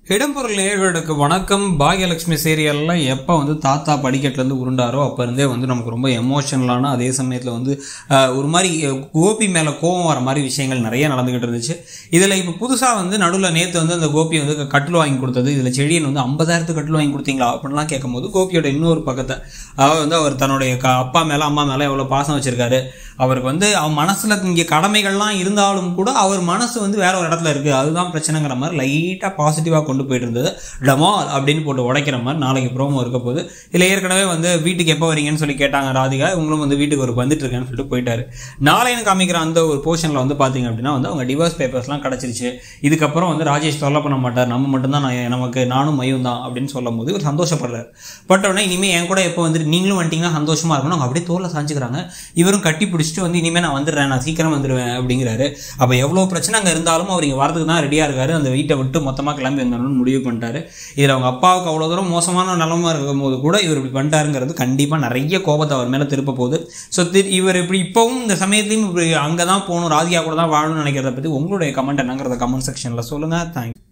இடம்பொருள் நேயர்களுக்கு வணக்கம். பாக்யலட்சுமி சீரியல்ல எப்போ வந்து தாத்தா படிக்கட்டுலேருந்து உருண்டாரோ அப்போ இருந்தே வந்து நமக்கு ரொம்ப எமோஷனலான, அதே சமயத்தில் வந்து ஒரு மாதிரி கோபி மேலே கோபம் வர மாதிரி விஷயங்கள் நிறைய நடந்துக்கிட்டு இருந்துச்சு. இதில் இப்போ புதுசாக வந்து நடுவில் நேற்று வந்து அந்த கோபி வந்து கட்டில் வாங்கி கொடுத்தது, இதில் செடியன் வந்து 50,000 கட்டில் வாங்கி கொடுத்தீங்களா அப்படின்லாம் கேட்கும்போது கோபியோட இன்னொரு பக்கத்தை, அதாவது வந்து அவர் தன்னுடைய அப்பா மேலே அம்மா மேலே எவ்வளோ பாசம் வச்சுருக்காரு, அவருக்கு வந்து அவன் மனசில் இங்கே கடமைகள்லாம் இருந்தாலும் கூட அவர் மனசு வந்து வேற ஒரு இடத்துல இருக்குது, அதுதான் பிரச்சனைங்கிற மாதிரி லைட்டாக பாசிட்டிவாக கொண்டு போயிட்டு இருந்தது. டமால் அப்படின்னு போட்டு உடைக்கிற மாதிரி நாளைக்கு ப்ரோமோ இருக்க போது. இல்லை ஏற்கனவே வந்து வீட்டுக்கு எப்போ வரீங்கன்னு சொல்லி கேட்டாங்க ராதிகா, இவங்களும் வந்து வீட்டுக்கு ஒரு வந்துட்டு இருக்கேன்னு சொல்லிட்டு போயிட்டாரு. நாளைக்கு காமிக்கிற அந்த ஒரு போர்ஷனில் வந்து பார்த்தீங்க அப்படின்னா வந்து அவங்க டிவோர்ஸ் பேப்பர்ஸ்லாம் கிடச்சிருச்சு, இதுக்கப்புறம் வந்து ராஜேஷ் தொல்லை பண்ண மாட்டார், நம்ம மட்டும்தான் நமக்கு நானும் மையும் தான் அப்படின்னு சொல்லும் போது இவர் சந்தோஷப்படுறாரு. பட் உடனே இனிமேல் என் கூட எப்போ வந்துட்டு நீங்களும் வந்துட்டீங்கன்னா சந்தோஷமா இருக்கணும், அவங்க அப்படியே தோலை சாஞ்சுக்கிறாங்க. இவரும் கட்டி பிடிச்சிட்டு வந்து இனிமேல் நான் வந்துடுறேன், நான் சீக்கிரம் வந்துடுவேன் அப்படிங்கிறாரு. அப்போ எவ்வளோ பிரச்சனை அங்கே இருந்தாலும் அவர் இங்கே வரதுக்கு தான் ரெடியாக இருக்காரு. அந்த வீட்டை விட்டு மொத்தமாக கிளம்பி வந்தோம்னு முடிவு பண்ணிட்டாரு. இதில் அவங்க அப்பாவுக்கு அவ்வளோ தூரம் மோசமான நிலமா இருக்கும் போது கூட இவர் இப்படி பண்ணிட்டாருங்கிறது கண்டிப்பாக நிறைய கோபத்தை அவர் மேலே திருப்ப போகுது. ஸோ இவர் இப்படி இப்போவும் இந்த சமயத்தையும் இப்படி அங்கே தான் போகணும், ராதிகா கூட தான் வாழணும்னு நினைக்கிறத பற்றி உங்களுடைய கமெண்ட் என்னங்கிறத கமெண்ட் செக்ஷனில் சொல்லுங்கள். தேங்க்யூ.